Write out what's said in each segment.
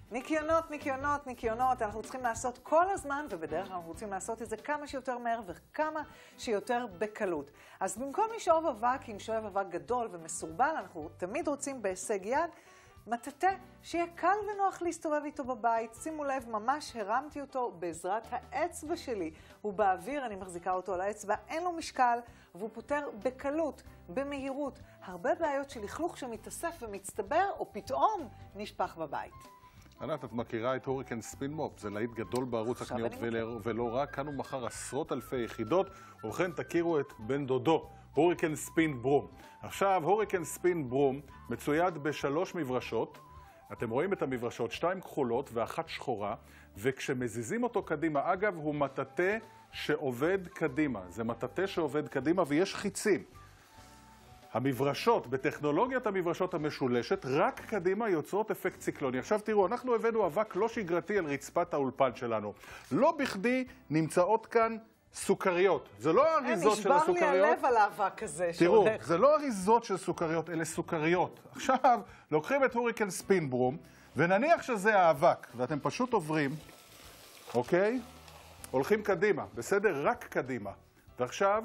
ניקיונות, ניקיונות, ניקיונות, אנחנו צריכים לעשות כל הזמן, ובדרך כלל אנחנו רוצים לעשות את זה כמה שיותר מהר וכמה שיותר בקלות. אז במקום לשאוב אבק עם שואב אבק גדול ומסורבל, אנחנו תמיד רוצים בהישג יד מטאטא שיהיה קל ונוח להסתובב איתו בבית. שימו לב, ממש הרמתי אותו בעזרת האצבע שלי. הוא באוויר, אני מחזיקה אותו על האצבע, אין לו משקל, והוא פותר בקלות, במהירות, הרבה בעיות של לכלוך שמתאסף ומצטבר או פתאום נשפך בבית. ענת, את מכירה את הוריקן ספין מופ, זה להיט גדול בערוץ הקניות ולא רק, כאן הוא מכר עשרות אלפי יחידות, ובכן תכירו את בן דודו, הוריקן ספין ברום. עכשיו, הוריקן ספין ברום מצויד בשלוש מברשות, אתם רואים את המברשות, 2 כחולות ואחת שחורה, וכשמזיזים אותו קדימה, אגב, הוא מטאטא שעובד קדימה, זה מטאטא שעובד קדימה ויש חיצים. המברשות, בטכנולוגיית המברשות המשולשת, רק קדימה יוצרות אפקט ציקלוני. עכשיו תראו, אנחנו הבאנו אבק לא שגרתי על רצפת האולפן שלנו. לא בכדי נמצאות כאן סוכריות. זה לא האריזות של הסוכריות. נשבר לי הלב על האבק הזה. תראו, זה לא אריזות של סוכריות, אלה סוכריות. עכשיו, לוקחים את הוריקן ספין ברום, ונניח שזה האבק, ואתם פשוט עוברים, אוקיי? הולכים קדימה, בסדר? רק קדימה. ועכשיו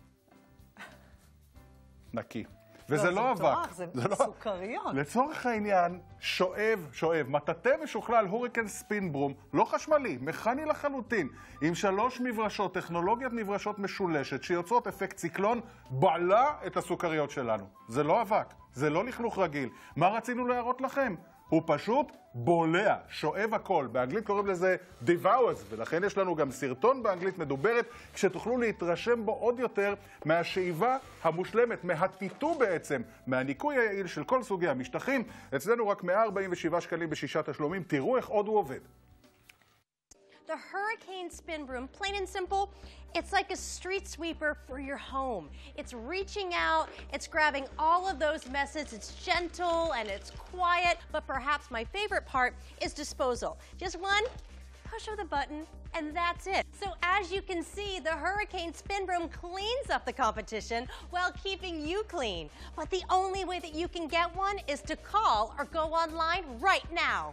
נקי. וזה לא אבק. זה סוכריות. לצורך העניין, שואב, מטאטא משוכלל הוריקן ספין ברום, לא חשמלי, מכני לחלוטין, עם 3 מברשות, טכנולוגיית מברשות משולשת, שיוצרות אפקט ציקלון, בעלה את הסוכריות שלנו. זה לא אבק, זה לא לכלוך רגיל. מה רצינו להראות לכם? הוא פשוט בולע, שואב הכל. באנגלית קוראים לזה devours, ולכן יש לנו גם סרטון באנגלית מדוברת, כשתוכלו להתרשם בו עוד יותר מהשאיבה המושלמת, מהטיטו בעצם, מהניקוי היעיל של כל סוגי המשטחים. אצלנו רק 147 שקלים ב6 תשלומים. תראו איך עוד הוא עובד. The Hurricane Spin Broom, plain and simple, it's like a street sweeper for your home. It's reaching out, it's grabbing all of those messes, it's gentle and it's quiet, but perhaps my favorite part is disposal. Just one push of the button and that's it. So as you can see, the Hurricane Spin Broom cleans up the competition while keeping you clean. But the only way that you can get one is to call or go online right now.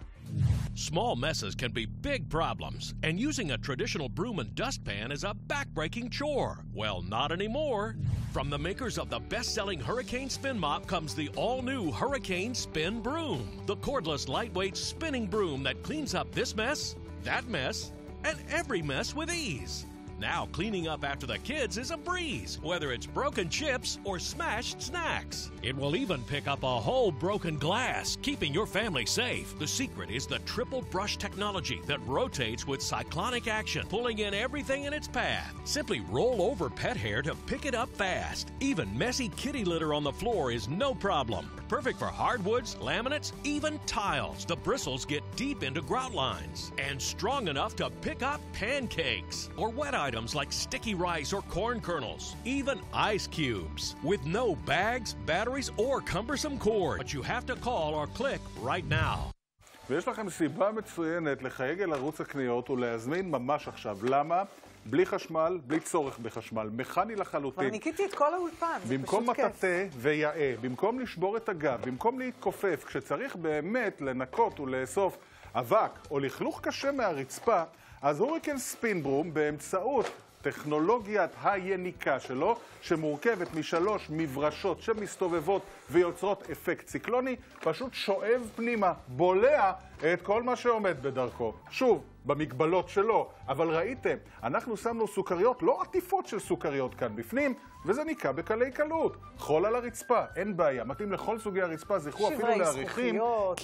Small messes can be big problems, and using a traditional broom and dustpan is a back-breaking chore. Well, not anymore. From the makers of the best-selling Hurricane Spin Mop comes the all-new Hurricane Spin Broom, the cordless, lightweight spinning broom that cleans up this mess, that mess, and every mess with ease. Now cleaning up after the kids is a breeze, whether it's broken chips or smashed snacks. It will even pick up a whole broken glass, keeping your family safe. The secret is the triple brush technology that rotates with cyclonic action, pulling in everything in its path. Simply roll over pet hair to pick it up fast. Even messy kitty litter on the floor is no problem. Perfect for hardwoods, laminates, even tiles. The bristles get deep into grout lines and strong enough to pick up pancakes or wet items like sticky rice or corn kernels, even ice cubes, with no bags, batteries, or cumbersome cord. But you have to call or click right now. ויש לכם סיבה מצוינת לחייג אל ערוץ הקניות ולהזמין ממש עכשיו. למה? בלי חשמל, בלי צורך בחשמל, מכני לחלוטין. כבר ניקיתי את כל האולפן, זה במקום פשוט כיף. מטאטא ויאה, במקום לשבור את הגב, במקום להתכופף, כשצריך באמת לנקות ולאסוף אבק או לכלוך קשה מהרצפה, אז הוריקן ספין ברום באמצעות טכנולוגיית היניקה שלו, שמורכבת מ3 מברשות שמסתובבות ויוצרות אפקט ציקלוני, פשוט שואב פנימה, בולע את כל מה שעומד בדרכו. שוב, במגבלות שלו, אבל ראיתם, אנחנו שמנו סוכריות, לא עטיפות של סוכריות כאן בפנים, וזה ניקה בקלי קלות. חול על הרצפה, אין בעיה, מתאים לכל סוגי הרצפה, זכרו אפילו להאריכים,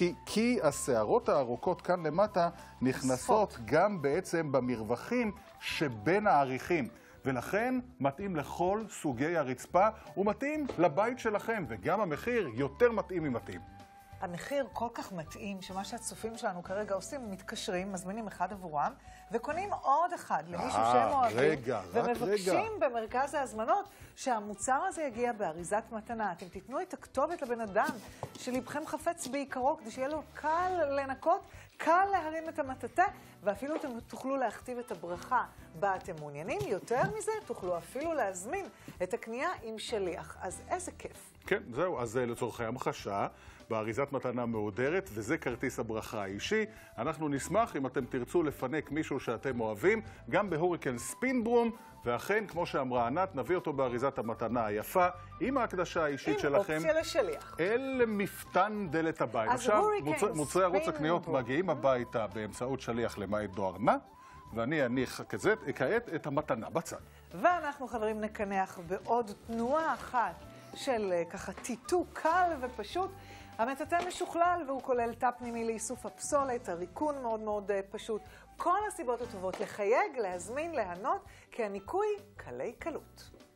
כי השערות הארוכות כאן למטה נכנסות גם בעצם במרווחים שבין העריכים. ולכן מתאים לכל סוגי הרצפה, ומתאים לבית שלכם, וגם המחיר יותר מתאים ממתאים. המחיר כל כך מתאים, שמה שהצופים שלנו כרגע עושים, מתקשרים, מזמינים אחד עבורם, וקונים עוד אחד למישהו שהם אוהבים, ומבקשים במרכז ההזמנות שהמוצר הזה יגיע באריזת מתנה. אתם תיתנו את הכתובת לבן אדם שלבכם חפץ בעיקרו, כדי שיהיה לו קל לנקות, קל להרים את המטאטא, ואפילו אתם תוכלו להכתיב את הברכה בה אתם מעוניינים. יותר מזה, תוכלו אפילו להזמין את הקנייה עם שליח. אז איזה כיף. כן, זהו. אז לצורכי המחשה, באריזת מתנה מהודרת, וזה כרטיס הברכה האישי. אנחנו נשמח אם אתם תרצו לפנק מישהו שאתם אוהבים, גם בהוריקן ספין ברום, ואכן, כמו שאמרה ענת, נביא אותו באריזת המתנה היפה, עם ההקדשה האישית שלכם. עם אופציה לשליח. אל מפתן דלת הבית. עכשיו, מוצרי ערוץ הקניות מגיעים הביתה באמצעות שליח למעט דואר נע, ואני אניח כעת את המתנה בצד. ואנחנו, חברים, נקנח בעוד תנועה אחת של ככה טיטו קל ופשוט. המטאטא משוכלל והוא כולל תא פנימי לאיסוף הפסולת, הריקון מאוד מאוד פשוט. כל הסיבות הטובות לחייג, להזמין, להנות, כי הניקוי קלי קלות.